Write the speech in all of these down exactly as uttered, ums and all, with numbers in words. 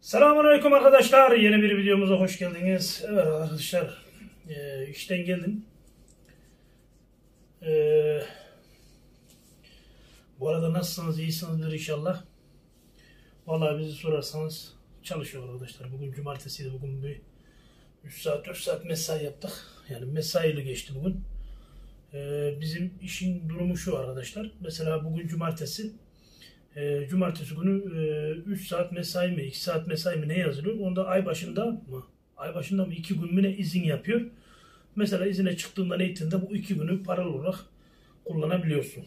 Selamünaleyküm arkadaşlar. Yeni bir videomuza hoş geldiniz. Evet arkadaşlar, e, işten geldim. E, bu arada nasılsınız? İyisinizdir inşallah. Vallahi bizi sorarsanız çalışıyor arkadaşlar. Bugün cumartesiydi. Bugün bir üç saat dört saat mesai yaptık. Yani mesaiyle geçti bugün. E, bizim işin durumu şu arkadaşlar. Mesela bugün cumartesi. E, cumartesi günü e, üç saat mesai mi, iki saat mesai mi ne yazılıyor? Onda ay başında mı? Ay başında mı iki gün mü ne izin yapıyor? Mesela izine çıktığında neytinde bu iki günü paralı olarak kullanabiliyorsun.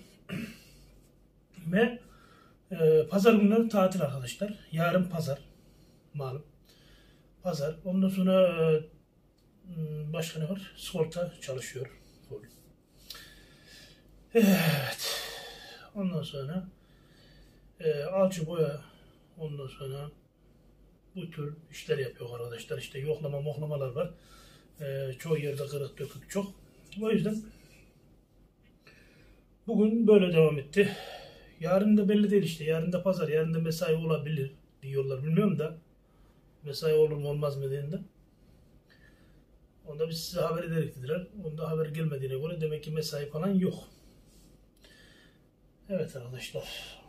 Ve e, pazar günleri tatil arkadaşlar. Yarın pazar. Malum. Pazar. Ondan sonra e, başka ne var? Sigorta çalışıyor. Evet. Ondan sonra E, alçı boya, ondan sonra bu tür işler yapıyor arkadaşlar. İşte yoklama moklamalar var. E, çoğu yerde kırık dökük çok. O yüzden bugün böyle devam etti. Yarın da belli değil işte. Yarın da pazar, yarın da mesai olabilir diyorlar. Bilmiyorum da mesai olur mu olmaz mı dediğinde. Onda biz size haber ederek dediler. Onda haber gelmediğine göre demek ki mesai falan yok. Evet arkadaşlar.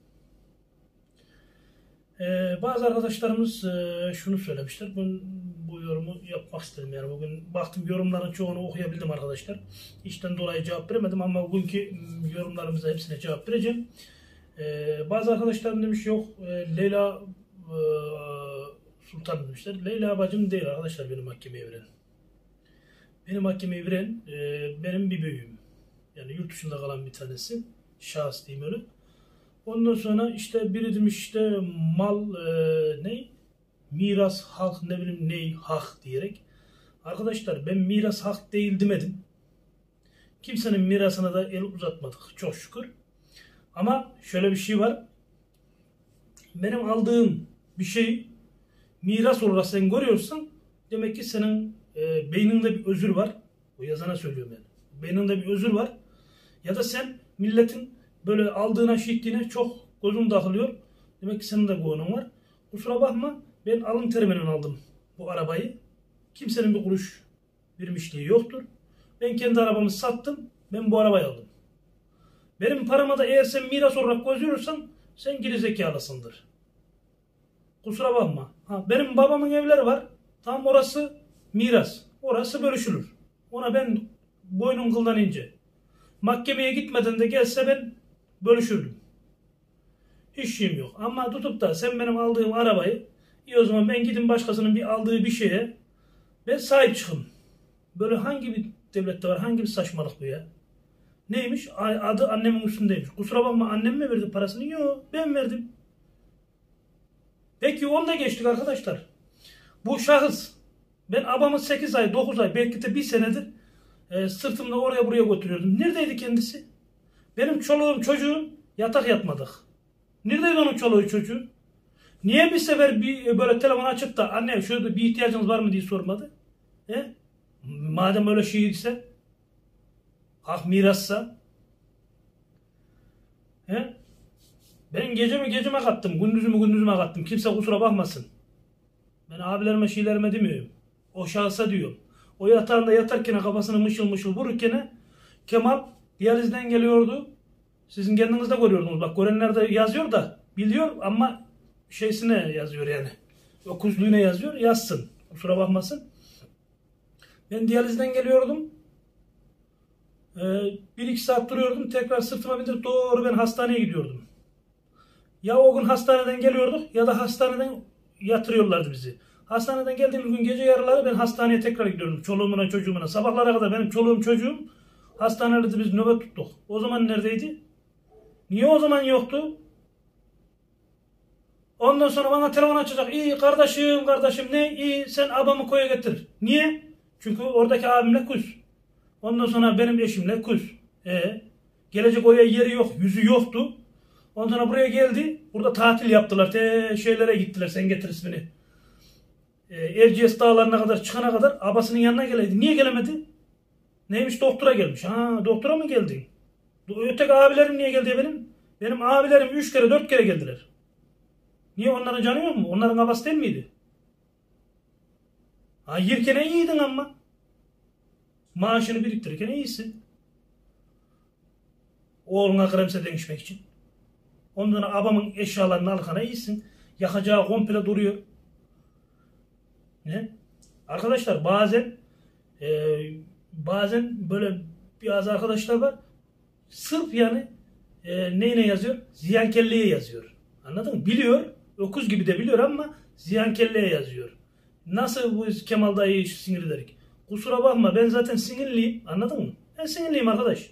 Ee, bazı arkadaşlarımız e, şunu söylemişler. Ben bu yorumu yapmak istedim. Yani bugün baktım yorumların çoğunu okuyabildim arkadaşlar. İşten dolayı cevap veremedim ama bugünkü yorumlarımıza hepsine cevap vereceğim. Ee, bazı arkadaşlarım demiş yok e, Leyla e, Sultan demişler. Leyla bacım değil arkadaşlar benim mahkemeye veren. Benim mahkemeye veren e, benim bir büyüğüm. Yani yurt dışında kalan bir tanesi. Şahıs diyeyim öyle. Ondan sonra işte biri demiş işte mal e, ne? Miras, hak ne bileyim ne hak diyerek. Arkadaşlar ben miras hak değil demedim. Kimsenin mirasına da el uzatmadık çok şükür. Ama şöyle bir şey var. Benim aldığım bir şey miras olarak sen görüyorsan demek ki senin e, beyninde bir özür var. O yazana söylüyorum yani. Beyninde bir özür var. Ya da sen milletin böyle aldığına şiştiğine çok gözüm takılıyor. Demek ki senin de gönlün var. Kusura bakma ben alın teriminin aldım bu arabayı. Kimsenin bir kuruş vermişliği yoktur. Ben kendi arabamı sattım. Ben bu arabayı aldım. Benim parama da eğer sen miras olarak gözüyorsan sen gerizekalısındır. Kusura bakma. Ha, benim babamın evleri var. Tam orası miras. Orası bölüşülür. Ona ben boynum kıldan ince. Mahkemeye gitmeden de gelse ben bölüşürdüm. Hiç şeyim yok. Ama tutup da sen benim aldığım arabayı iyi o zaman ben gidin başkasının bir aldığı bir şeye ben sahip çıkın. Böyle hangi bir devlette var? Hangi bir saçmalık bu ya? Neymiş? Adı annemin üstündeymiş. Kusura bakma annem mi verdi parasını? Yok ben verdim. Peki onu da geçtik arkadaşlar. Bu şahıs ben abamı sekiz ay dokuz ay belki de bir senedir e, sırtımda oraya buraya götürüyordum. Neredeydi kendisi? Benim çoluğum çocuğum yatak yatmadık. Neredeydi onun çoluğu çocuğu? Niye bir sefer bir böyle telefon açıp da anne şöyle bir ihtiyacınız var mı diye sormadı? He? Madem öyle şey ise hak mirassa he? Ben gecemi geceme kattım. Gündüzümü gündüzüme kattım. Kimse kusura bakmasın. Ben abilerime şeylerime demiyorum. O şahsa diyorum. O yatağında yatarken kafasını mışıl mışıl vururken Kemal diyalizden geliyordu. Sizin kendiniz de görüyordunuz. Bak görenler de yazıyor da biliyor ama şeysine yazıyor yani. Öküzlüğüne yazıyor. Yazsın. Kusura bakmasın. Ben diyalizden geliyordum. Ee, bir iki saat duruyordum. Tekrar sırtıma bindirip doğru ben hastaneye gidiyordum. Ya o gün hastaneden geliyorduk ya da hastaneden yatırıyorlardı bizi. Hastaneden geldiğimiz gün gece yarıları ben hastaneye tekrar gidiyordum. Çoluğumuna çocuğumuna. Sabahlara kadar benim çoluğum çocuğum hastanelerde biz nöbet tuttuk. O zaman neredeydi? Niye o zaman yoktu? Ondan sonra bana telefon açacak. İyi kardeşim kardeşim ne? İyi sen abamı koya getir. Niye? Çünkü oradaki abimle küs. Ondan sonra benim eşimle küs. E, gelecek oraya yeri yok. Yüzü yoktu. Ondan sonra buraya geldi. Burada tatil yaptılar. Te şeylere gittiler. Sen getir ismini. E, Erciyes dağlarına kadar çıkana kadar abasının yanına geleydi. Niye gelemedi? Neymiş doktora gelmiş. Ha doktora mı geldin? Öteki abilerim niye geldi benim? Benim abilerim üç kere dört kere geldiler. Niye onların canı yok mu? Onların babası değil miydi? Ha yerken iyiydin ama. Maaşını biriktirirken iyisin. Oğluna kremse değişmek için. Ondan sonra abamın eşyalarını alkana iyisin. Yakacağı komple duruyor. Ne? Arkadaşlar bazen e, bazen böyle bazı arkadaşlar var. Sırf yani e, neyine yazıyor? Ziyankelliğe yazıyor. Anladın mı? Biliyor. Öküz gibi de biliyor ama ziyankelliğe yazıyor. Nasıl bu Kemal dayıyı sinir ederek? Kusura bakma ben zaten sinirliyim. Anladın mı? Ben sinirliyim arkadaş.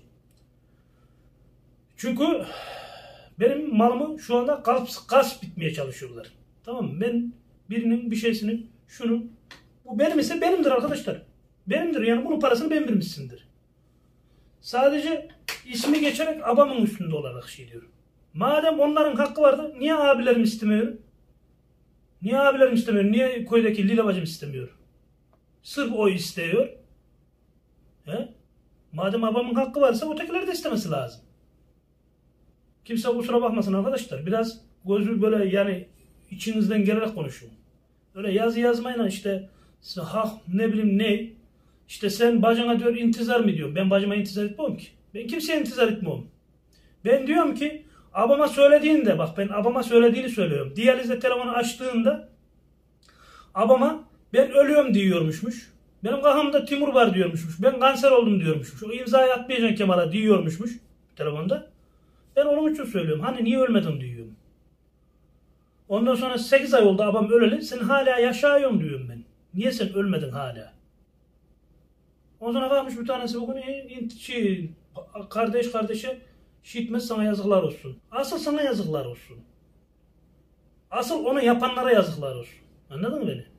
Çünkü benim malımı şu anda gasp, gasp bitmeye çalışıyorlar. Tamam mı? Ben birinin bir şeysinin şunun bu benim ise benimdir arkadaşlar. Benimdir yani bunun parasını ben vermişsindir. Sadece ismi geçerek abamın üstünde olarak şey diyorum. Madem onların hakkı vardı niye abilerim istemiyor? Niye abilerim istemiyor? Niye köydeki Lila bacım istemiyor? Sırf o istiyor. He? Madem babamın hakkı varsa ötekileri de istemesi lazım. Kimse kusura bakmasın arkadaşlar. Biraz gözü böyle yani içinizden gelerek konuşun. Öyle yazı yazmayla işte ha ne bileyim ne işte sen bacına diyor intizar mı diyorum. Ben bacıma intizar etmiyorum ki. Ben kimseye intizar etmiyorum. Ben diyorum ki abama söylediğinde bak ben abama söylediğini söylüyorum. Diyalizde telefonu açtığında abama ben ölüyorum diyormuşmuş. Benim kafamda tümör var diyormuşmuş. Ben kanser oldum diyormuşmuş. O imzayı atmayacaksın Kemal'a diyormuşmuş telefonda. Ben onun için söylüyorum. Hani niye ölmedin diyorum. Ondan sonra sekiz ay oldu abam öleli. Sen hala yaşıyorsun diyorum ben. Niye sen ölmedin hala? Ondan sonra kalkmış bir tanesi bugün e, şey, kardeş kardeşe şiitmez sana yazıklar olsun. Asıl sana yazıklar olsun. Asıl onu yapanlara yazıklar olsun. Anladın mı beni?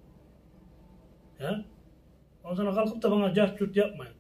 Ya? Ondan sonra kalkıp da bana cart cürt yapmayın.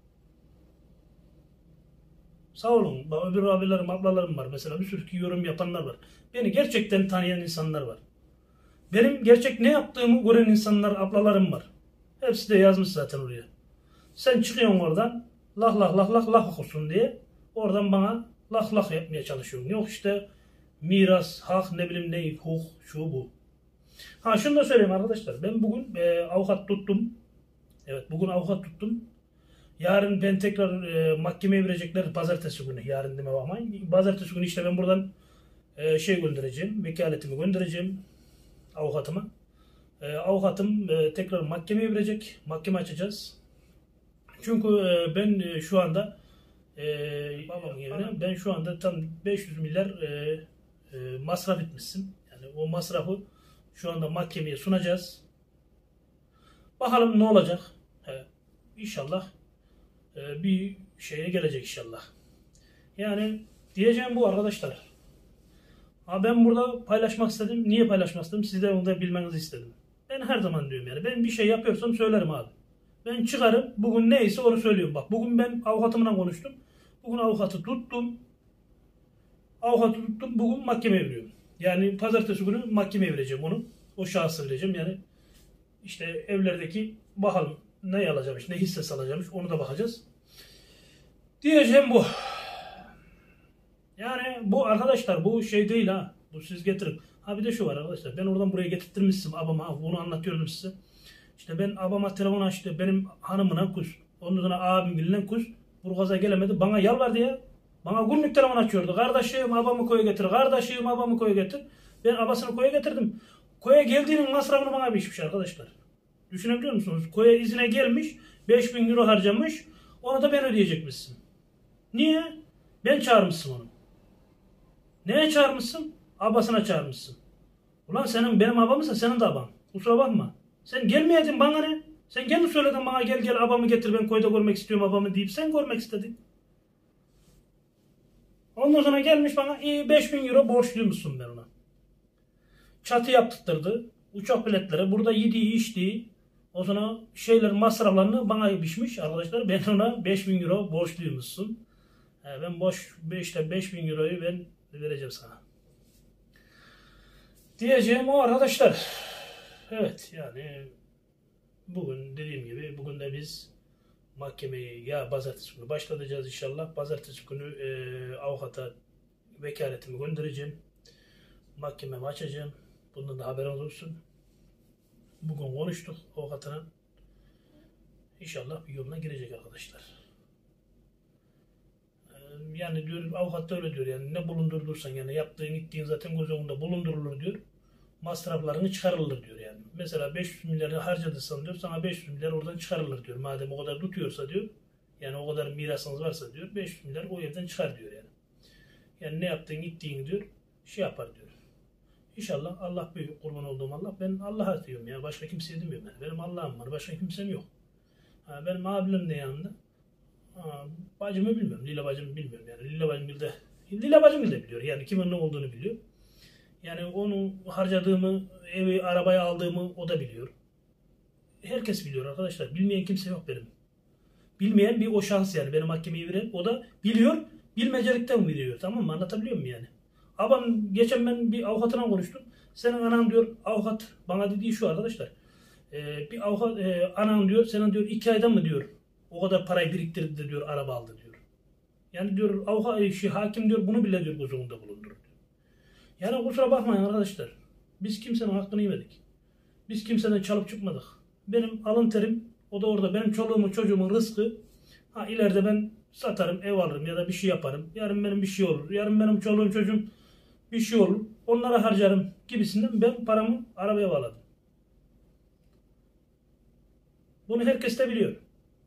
Sağ olun. Öbür abilerim, ablalarım var. Mesela bir sürü yorum yapanlar var. Beni gerçekten tanıyan insanlar var. Benim gerçek ne yaptığımı gören insanlar, ablalarım var. Hepsi de yazmış zaten oraya. Sen çıkıyorsun oradan, lah lah lah lah lah okursun diye. Oradan bana lah lah yapmaya çalışıyorsun. Yok işte miras, hak, ne bileyim ne, hukuk, şu bu. Ha şunu da söyleyeyim arkadaşlar. Ben bugün e, avukat tuttum. Evet bugün avukat tuttum. Yarın ben tekrar e, mahkemeye verecekler pazartesi günü. Yarın deme bakmayın. Pazartesi günü işte ben buradan e, şey göndereceğim. Vekaletimi göndereceğim avukatıma. E, avukatım e, tekrar mahkemeye verecek. Mahkeme açacağız. Çünkü e, ben e, şu anda e, babamın yerine ben şu anda tam beş yüz milyar e, e, masraf etmişsin. Yani o masrafı şu anda mahkemeye sunacağız. Bakalım ne olacak. E, inşallah e, bir şeye gelecek inşallah. Yani diyeceğim bu arkadaşlar. Ha ben burada paylaşmak istedim. Niye paylaşmak istedim? Siz de onu da bilmenizi istedim. Ben her zaman diyorum yani. Ben bir şey yapıyorsam söylerim abi. Ben çıkarım. Bugün neyse onu söylüyorum. Bak bugün ben avukatımla konuştum. Bugün avukatı tuttum. Avukatı tuttum. Bugün mahkemeye veriyorum. Yani pazartesi günü mahkemeye vereceğim onu. O şahsı vereceğim. Yani işte evlerdeki bakalım ne alacakmış, ne hissesi alacakmış onu da bakacağız. Diyeceğim bu. Yani bu arkadaşlar bu şey değil ha. Bu siz getirin. Ha bir de şu var arkadaşlar. Ben oradan buraya getirtmişsim abama. Bunu anlatıyordum size. İşte ben abama telefon açtı. Benim hanımına kus. Ondan sonra abim bilinen kus. Burgaz'a gelemedi. Bana yalvardı ya. Bana günlük telefon açıyordu. Kardeşim abamı koya getir. Kardeşim abamı koya getir. Ben abasını koya getirdim. Koya geldiğinin masrafını bana biçmiş arkadaşlar. Düşünebiliyor musunuz? Koya izine gelmiş. beş bin euro harcamış. Onu da ben ödeyecekmişsin. Niye? Ben çağırmışsın onu. Neye çağırmışsın? Abasına çağırmışsın. Ulan senin benim abamsa senin de aban. Kusura bakma. Sen gelmeydin bana ne? Sen kendi söyledin bana gel gel abamı getir ben koyda görmek istiyorum abamı deyip sen görmek istedin. Ondan sonra gelmiş bana iyi beş bin euro borçluymuşsun ben ona. Çatı yaptırdı. Uçak biletleri burada yediği içtiği o sonra şeylerin masraflarını bana biçmiş arkadaşlar. Ben ona beş bin euro borçluymuşsun. Yani ben boş işte beş bin euroyu ben vereceğim sana. Diyeceğim o arkadaşlar. Evet yani bugün dediğim gibi bugün de biz mahkemeyi ya pazartesi günü başlatacağız inşallah. Pazartesi günü e, avukata vekaletimi göndereceğim. mahkememi açacağım. Bundan da haberiniz olsun. Bugün konuştuk avukatına. İnşallah bir yoluna girecek arkadaşlar. Yani diyor, avukat da öyle diyor, yani ne bulundurulursan, yani yaptığın gittiğin zaten göz önünde bulundurulur diyor. Masraflarını çıkarılır diyor yani. Mesela beş yüz milyarı harcadıysan diyor, sana beş yüz milyar oradan çıkarılır diyor. Madem o kadar tutuyorsa diyor, yani o kadar mirasınız varsa diyor, beş yüz milyar o evden çıkar diyor yani. Yani ne yaptığın gittiğin diyor, şey yapar diyor. İnşallah Allah büyük, kurban olduğum Allah. Ben Allah'a diyorum ya, başka kimseye demiyorum yani. Benim Allah'ım var, başka kimsem yok. Ha, benim abim de yanında. Ha, bacımı bilmiyorum, Lila bacımı bilmiyorum yani. Lila bacım bildi. Lila bacım da biliyor yani, kimin ne olduğunu biliyor. Yani onu harcadığımı, evi, arabayı aldığımı o da biliyor. Herkes biliyor arkadaşlar. Bilmeyen kimse yok benim. Bilmeyen bir o şahıs yani, benim mahkemeyi veren o da biliyor. Bilmecelikten biliyor, tamam mı? Anlatabiliyor muyum yani? Abam geçen ben bir avukatına konuştum. Senin anan diyor, avukat bana dediği şu arkadaşlar. E, bir avukat e, anan diyor, senin diyor iki ayda mı diyor o kadar parayı biriktirdi de diyor araba aldı diyor. Yani diyor avukat şey, hakim diyor bunu bile diyor göz önünde bulundurur. Yani kusura bakmayın arkadaşlar. Biz kimsenin hakkını yemedik. Biz kimseden çalıp çıkmadık. Benim alın terim o da orada, benim çoluğumun çocuğumun rızkı. Ha ileride ben satarım, ev alırım ya da bir şey yaparım. Yarın benim bir şey olur. Yarın benim çoluğum çocuğum bir şey olur. Onlara harcarım gibisinden ben paramı arabaya bağladım. Bunu herkes de biliyor.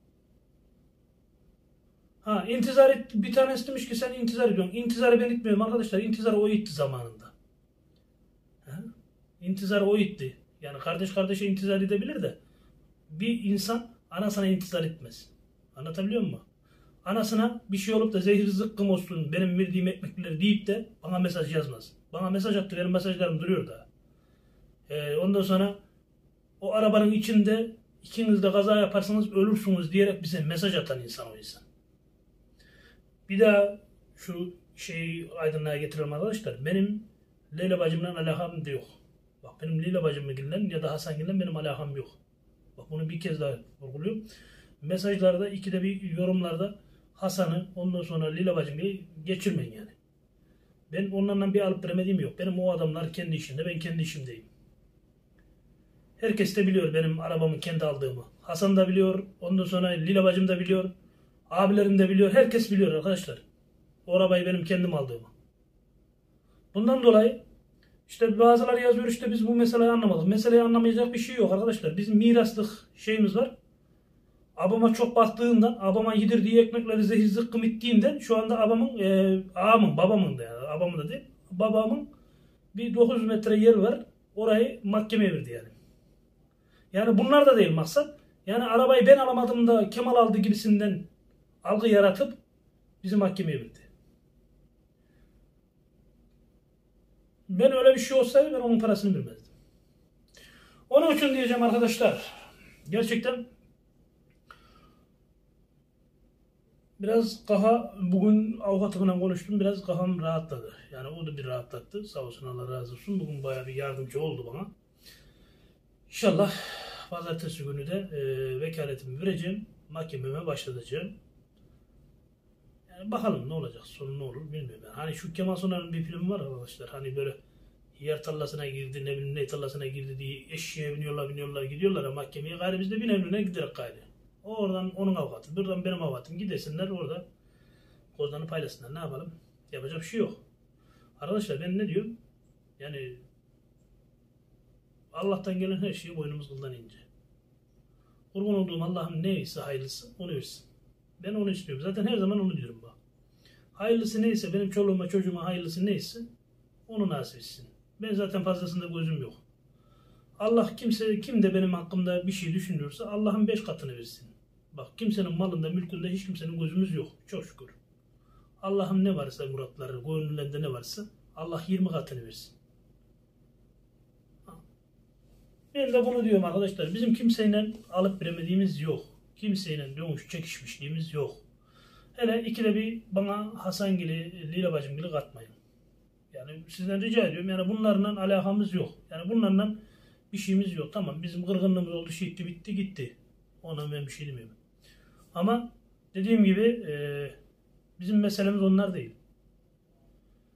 Ha intizar et, bir tanesi demiş ki sen intizar ediyorsun. İntizarı ben etmiyorum arkadaşlar. İntizarı o itti zamanında. Ha? İntizarı o itti. Yani kardeş kardeşe intizar edebilir de bir insan anasına intizar etmez. Anlatabiliyor muyum? Anasına bir şey olup da zehir zıkkım olsun benim verdiğim ekmekleri deyip de bana mesaj yazmaz. Bana mesaj attı, benim mesajlarım duruyor da. Ee, ondan sonra o arabanın içinde ikiniz de kaza yaparsanız ölürsünüz diyerek bize mesaj atan insan o insan. Bir daha şu şeyi aydınlığa getirelim arkadaşlar. Benim Leyla bacımla alakam da yok. Bak benim Leyla bacımla ya da Hasan Gül'le benim alakam yok. Bak bunu bir kez daha vurguluyorum. Mesajlarda ikide bir yorumlarda Hasan'ı ondan sonra Leyla bacım diye geçirmeyin yani. Ben onlarla bir alıp veremediğim yok. Benim o adamlar kendi işinde, ben kendi işimdeyim. Herkes de biliyor benim arabamı kendi aldığımı. Hasan da biliyor, ondan sonra Leyla bacım da biliyor. Abilerim de biliyor, herkes biliyor arkadaşlar. O arabayı benim kendim aldığımı. Bundan dolayı işte bazıları yazıyor işte biz bu meseleyi anlamadık. Meseleyi anlamayacak bir şey yok arkadaşlar. Bizim miraslık şeyimiz var. Abama çok baktığından, abama yedirdiği ekmekleri zehir zıkkım ettiğinden şu anda abamın, e, ağamın, babamın da yani, abamın da değil, babamın bir dokuz yüz metre yer var. Orayı mahkemeye verdi yani. Yani bunlar da değil maksat. Yani arabayı ben alamadım da Kemal aldı gibisinden algı yaratıp bizi mahkemeye verdi. Ben öyle bir şey olsaydı ben onun parasını vermezdim. Onun için diyeceğim arkadaşlar. Gerçekten biraz kafa, bugün avukatımla konuştum, biraz kafam rahatladı. Yani o da bir rahatlattı. Sağ olsun, Allah razı olsun. Bugün bayağı bir yardımcı oldu bana. İnşallah pazartesi günü de e, vekaletimi vereceğim. Mahkememe başlatacağım. Yani bakalım ne olacak, sonu ne olur bilmiyorum. Yani hani şu Kemal Sunal'ın bir filmi var arkadaşlar. Hani böyle yer tarlasına girdi, ne bileyim ne tarlasına girdi diye eşeğe biniyorlar biniyorlar gidiyorlar ya mahkemeye. Gayrı biz de binemrine giderek gayrı. Oradan onun avukatı, buradan benim avukatım gidesinler orada kozlarını paylaşsınlar. Ne yapalım? Yapacak bir şey yok. Arkadaşlar ben ne diyorum? Yani Allah'tan gelen her şeyi boynumuz kıldan ince. Kurban olduğum Allah'ım neyse hayırlısı onu versin. Ben onu istiyorum. Zaten her zaman onu diyorum bak. Hayırlısı neyse, benim çoluğuma çocuğuma hayırlısı neyse onu nasip etsin. Ben zaten fazlasında gözüm yok. Allah kimse, kim de benim hakkımda bir şey düşünüyorsa Allah'ın beş katını versin. Bak kimsenin malında, mülkünde hiç kimsenin gözümüz yok. Çok şükür. Allah'ım ne varsa muratları, gönüllerinde ne varsa Allah yirmi katını versin. Ben de bunu diyorum arkadaşlar. Bizim kimseyle alıp veremediğimiz yok. Kimseyle dönüş çekişmişliğimiz yok. Hele ikide bir bana Hasan gibi, Leyla bacım gibi katmayın. Yani sizden rica ediyorum. Yani bunlarla alakamız yok. Yani bunlarla bir şeyimiz yok. Tamam bizim kırgınlığımız oldu, şey bitti, bitti gitti. Ona ben bir şey demiyorum. Ama dediğim gibi e, bizim meselemiz onlar değil.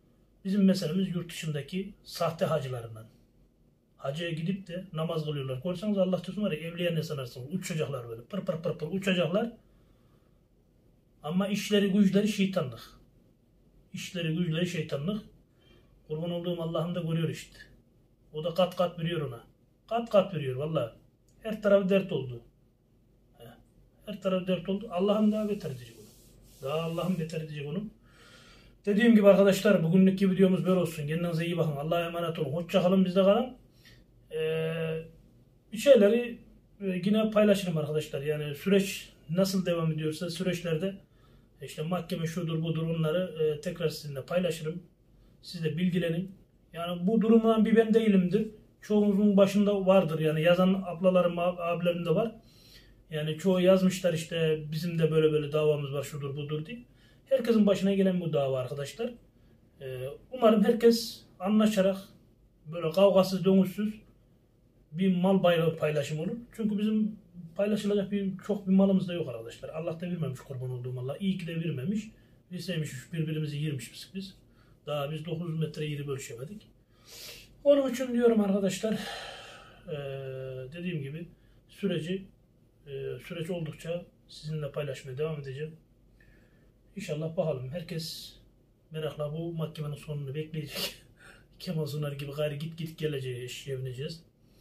Bizim meselemiz yurt dışındaki sahte hacılarından. Hacıya gidip de namaz kılıyorlar. Görürseniz Allah tutsun var ya, evliya ne sanarsınız? Uçacaklar böyle. Pır pır pır pır uçacaklar. Ama işleri güçleri şeytanlık. İşleri güçleri şeytanlık. Kurban olduğum Allah'ım da görüyor işte. O da kat kat veriyor ona. Kat kat veriyor vallahi. Her tarafı dert oldu. Her tarafı dert oldu. Allah'ım daha beter edecek onu. Daha Allah'ım beter edecek onu. Dediğim gibi arkadaşlar, bugünlük videomuz böyle olsun. Kendinize iyi bakın. Allah'a emanet olun. Hoşça kalın, bizde kalın. Ee, bir şeyleri e, yine paylaşırım arkadaşlar. Yani süreç nasıl devam ediyorsa süreçlerde işte mahkeme şudur budur, onları e, tekrar sizinle paylaşırım. Siz de bilgilenin. Yani bu durumdan bir ben değilimdir. Çoğumuzun başında vardır. Yani yazan ablalarım, abilerim de var. Yani çoğu yazmışlar işte bizim de böyle böyle davamız var şudur budur diye. Herkesin başına gelen bu dava arkadaşlar. Ee, umarım herkes anlaşarak böyle kavgasız dönüşsüz bir mal paylaşımı olur. Çünkü bizim paylaşılacak bir çok bir malımız da yok arkadaşlar. Allah da vermemiş kurban olduğum Allah. İyi ki de vermemiş. Bilseymiş birbirimizi yirmişiz biz. Daha biz dokuz metre yeri bölüşemedik. Onun için diyorum arkadaşlar, ee, dediğim gibi süreci e, süreç oldukça sizinle paylaşmaya devam edeceğim. İnşallah bakalım. Herkes merakla bu mahkemenin sonunu bekleyecek. Kemal Sunal gibi gayri git git geleceği iş yapacağız.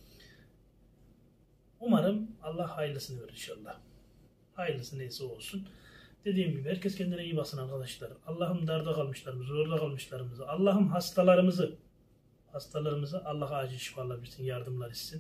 Umarım Allah hayırlısını verir inşallah. Hayırlısı neyse olsun. Dediğim gibi herkes kendine iyi baksın arkadaşlar. Allah'ım darda kalmışlarımızı, zorda kalmışlarımızı, Allah'ım hastalarımızı, hastalarımızı Allah acil şifalar versin, yardımlar etsin.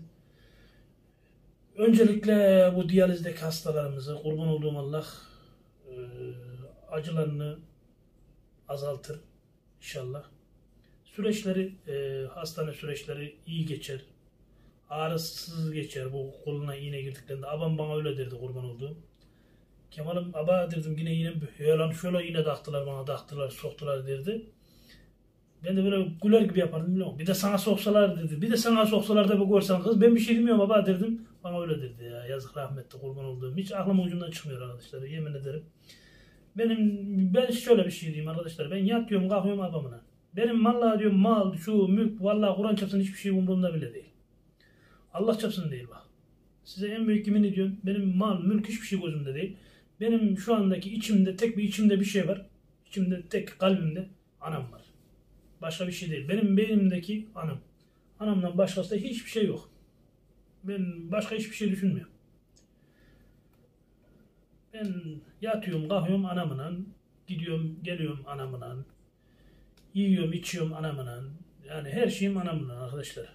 Öncelikle bu diyalizdeki hastalarımızı kurban olduğum Allah e, acılarını azaltır inşallah. Süreçleri, e, hastane süreçleri iyi geçer. Ağrısız geçer bu koluna iğne girdiklerinde. Abam bana öyle derdi kurban olduğum. Kemal'im aba derdim yine yine şöyle şöyle iğne taktılar bana, taktılar soktular derdi. Ben de böyle güler gibi yapardım biliyor musun? Bir de sana soksalar dedi. Bir de sana soksalar da bir görsen kız. Ben bir şey demiyorum baba derdim. Bana öyle derdi ya. Yazık rahmetli kurban olduğum. Hiç aklım ucundan çıkmıyor arkadaşlar. Yemin ederim. Benim ben şöyle bir şey diyeyim arkadaşlar. Ben yatıyorum kalkıyorum abamına. Benim vallahi diyorum mal, şu mülk, vallahi Kur'an çapsın hiçbir şey umurumda bile değil. Allah çapsın değil bak. Size en büyük yemin ediyorum. Benim mal, mülk hiçbir şey gözümde değil. Benim şu andaki içimde tek bir içimde bir şey var. İçimde tek kalbimde anam var. Başka bir şey değil. Benim beynimdeki anam. Anamdan başkası da hiçbir şey yok. Ben başka hiçbir şey düşünmüyorum. Ben yatıyorum, kalkıyorum anamla, gidiyorum, geliyorum anamla, yiyorum, içiyorum anamla. Yani her şeyim anamla arkadaşlar.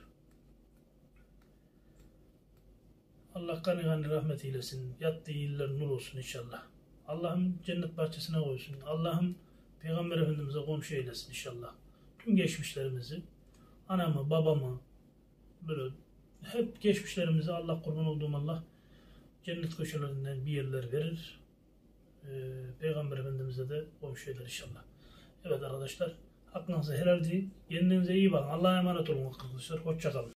Allah kanı kanı rahmet eylesin. Yattığı iller nur olsun inşallah. Allah'ım cennet bahçesine koysun. Allah'ım Peygamber Efendimiz'e komşu eylesin inşallah. Tüm geçmişlerimizi, anamı, babamı, böyle hep geçmişlerimizi Allah kurban olduğum Allah cennet köşelerinden bir yerler verir. Ee, Peygamber Efendimiz'e de komşu eder inşallah. Evet arkadaşlar, aklınıza helal değil. Kendinize iyi bakın. Allah'a emanet olun arkadaşlar. Hoşça kalın.